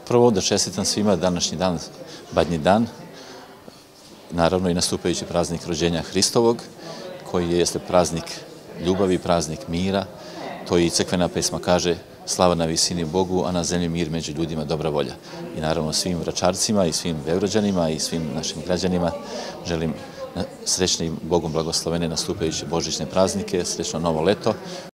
Prvo da čestitam svima današnji dan, Badnji dan, naravno i nastupajući praznik rođenja Hristovog, koji jeste praznik ljubavi, praznik mira. To i crkvena pesma kaže: slava na visini Bogu, a na zemlji mir, među ljudima dobra volja. I naravno svim Vračarcima i svim Beograđanima i svim našim građanima želim srećne i Bogom blagoslovene nastupajuće božićne praznike, srećno novo leto.